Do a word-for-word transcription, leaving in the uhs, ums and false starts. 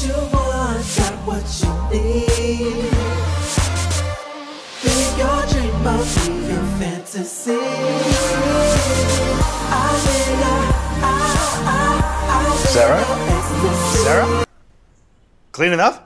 you want, got what you need. Live your dream of me, your fantasy. Sarah? Sarah? Clean enough?